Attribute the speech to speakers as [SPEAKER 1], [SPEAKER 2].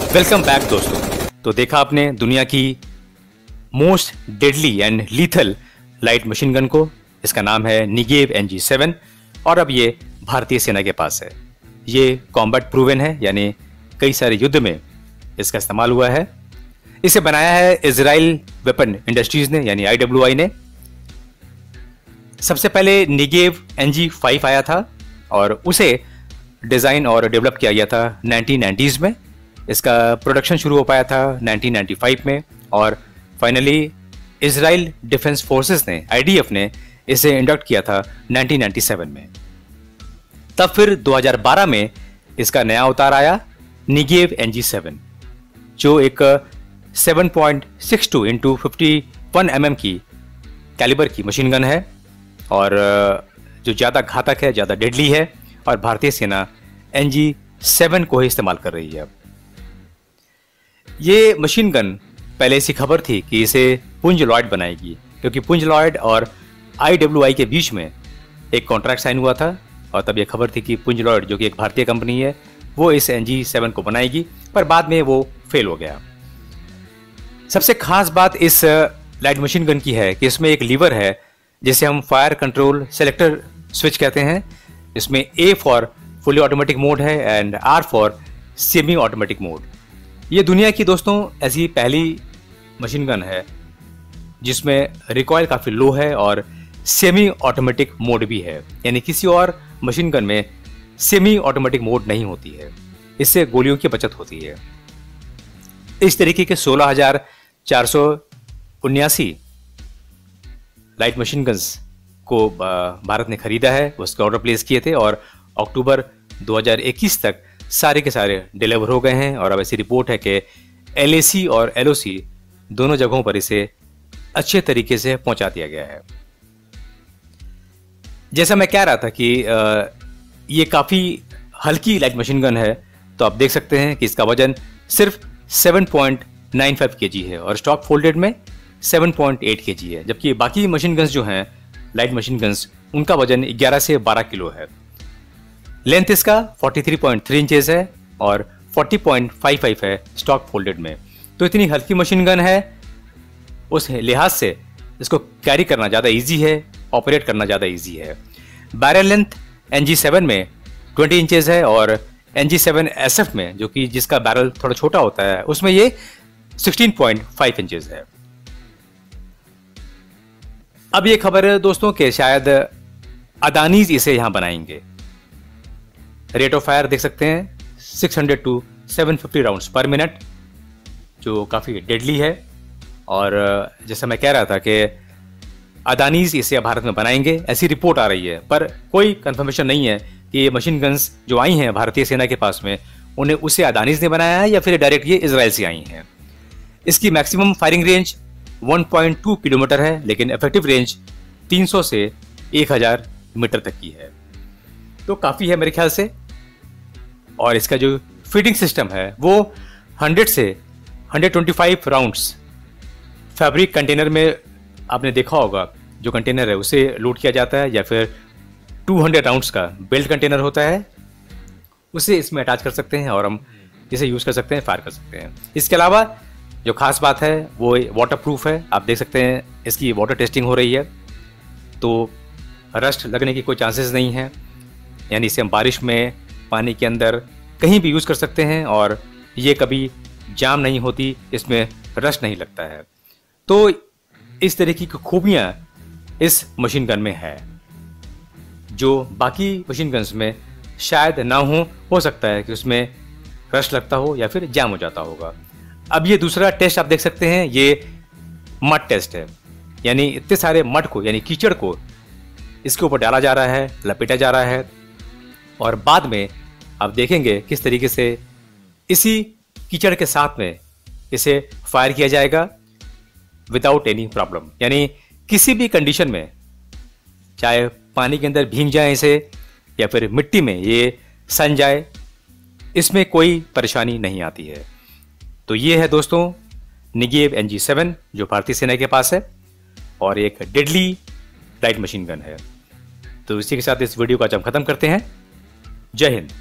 [SPEAKER 1] Welcome back दोस्तों। तो देखा आपने दुनिया की most deadly and lethal light machine gun को। इसका नाम है निगेव NG7 और अब ये भारतीय सेना के पास है। ये कॉम्बैट प्रूवन है, यानी कई सारे युद्ध में इसका इस्तेमाल हुआ है। इसे बनाया है इजराइल वेपन इंडस्ट्रीज ने, यानी IWI ने। सबसे पहले निगेव NG5 आया था और उसे डिज़ाइन और डेवलप किया गया था 1990s में। इसका प्रोडक्शन शुरू हो पाया था 1995 में और फाइनली इजराइल डिफेंस फोर्सेस ने, IDF ने इसे इंडक्ट किया था 1997 में। तब फिर 2012 में इसका नया अवतार आया निगेव NG7, जो एक 7.62 × 51 mm की कैलिबर की मशीन गन है और जो ज़्यादा घातक है, ज़्यादा डेडली है और भारतीय सेना NG7 को ही इस्तेमाल कर रही है। ये मशीन गन पहले ऐसी खबर थी कि इसे पुंज लॉयड बनाएगी, क्योंकि पुंज लॉयड और IWI के बीच में एक कॉन्ट्रैक्ट साइन हुआ था और तब ये खबर थी कि पुंज लॉयड, जो कि एक भारतीय कंपनी है, वो इस NG7 को बनाएगी, पर बाद में वो फेल हो गया। सबसे खास बात इस लाइट मशीन गन की है कि इसमें एक लीवर है जिसे हम फायर कंट्रोल सेलेक्टर स्विच कहते हैं। इसमें A for fully automatic mode है and R for semi automatic mode. ये दुनिया की दोस्तों ऐसी पहली मशीन गन है जिसमें रिकॉयल काफ़ी लो है और सेमी ऑटोमेटिक मोड भी है, यानी किसी और मशीन गन में सेमी ऑटोमेटिक मोड नहीं होती है। इससे गोलियों की बचत होती है। इस तरीके के 16,479 लाइट मशीन गन्स को भारत ने खरीदा है, उसके ऑर्डर प्लेस किए थे और अक्टूबर 2021 तक सारे के सारे डिलीवर हो गए हैं। और अब ऐसी रिपोर्ट है कि LAC और LOC दोनों जगहों पर इसे अच्छे तरीके से पहुंचा दिया गया है। जैसा मैं कह रहा था कि ये काफ़ी हल्की लाइट मशीन गन है, तो आप देख सकते हैं कि इसका वजन सिर्फ 7.95 kg है और स्टॉक फोल्डेड में 7.8 kg है, जबकि बाकी मशीन गन्स जो हैं लाइट मशीन गन्स, उनका वजन 11 से 12 किलो है। लेंथ इसका 43.3 इंचेस है और 40.55 है स्टॉक फोल्डेड में। तो इतनी हल्की मशीन गन है, उस लिहाज से इसको कैरी करना ज़्यादा इजी है, ऑपरेट करना ज़्यादा इजी है। बैरल लेंथ NG7 में 20 इंचेस है और NG7 SF में, जो कि जिसका बैरल थोड़ा छोटा होता है, उसमें ये 16.5 इंचेस है। अब ये खबर है दोस्तों कि शायद अदानीज इसे यहां बनाएंगे। रेट ऑफ फायर देख सकते हैं 600 to 750 राउंड्स पर मिनट, जो काफ़ी डेडली है। और जैसा मैं कह रहा था कि अदानीज इसे भारत में बनाएंगे, ऐसी रिपोर्ट आ रही है, पर कोई कंफर्मेशन नहीं है कि ये मशीन गन्स जो आई हैं भारतीय सेना के पास में, उन्हें उसे अदानीज ने बनाया है या फिर डायरेक्ट ये इजराइल से आई हैं। इसकी मैक्सिमम फायरिंग रेंज 1.2 किलोमीटर है, लेकिन इफेक्टिव रेंज 300 से 1000 मीटर तक की है, तो काफ़ी है मेरे ख्याल से। और इसका जो फीडिंग सिस्टम है वो 100 से 125 राउंड्स फैब्रिक कंटेनर में, आपने देखा होगा जो कंटेनर है उसे लोड किया जाता है, या फिर 200 राउंड्स का बेल्ट कंटेनर होता है, उसे इसमें अटैच कर सकते हैं और हम इसे यूज़ कर सकते हैं, फायर कर सकते हैं। इसके अलावा जो खास बात है वो वाटर प्रूफ है। आप देख सकते हैं इसकी वाटर टेस्टिंग हो रही है, तो रस्ट लगने की कोई चांसेस नहीं है, यानी इसे हम बारिश में, पानी के अंदर कहीं भी यूज़ कर सकते हैं और ये कभी जाम नहीं होती, इसमें रस्ट नहीं लगता है। तो इस तरीके की खूबियाँ इस मशीन गन में है जो बाकी मशीन गन्स में शायद ना हो सकता है कि उसमें रस्ट लगता हो या फिर जाम हो जाता होगा। अब ये दूसरा टेस्ट आप देख सकते हैं, ये मड टेस्ट है, यानी इतने सारे मड को, यानी कीचड़ को इसके ऊपर डाला जा रहा है, लपेटा जा रहा है और बाद में आप देखेंगे किस तरीके से इसी कीचड़ के साथ में इसे फायर किया जाएगा विदाउट एनी प्रॉब्लम। यानी किसी भी कंडीशन में, चाहे पानी के अंदर भीग जाए इसे या फिर मिट्टी में ये सन जाए, इसमें कोई परेशानी नहीं आती है। तो ये है दोस्तों निगेव NG7 जो भारतीय सेना के पास है और एक डेडली लाइट मशीन गन है। तो इसी के साथ इस वीडियो का हम खत्म करते हैं। जय हिंद।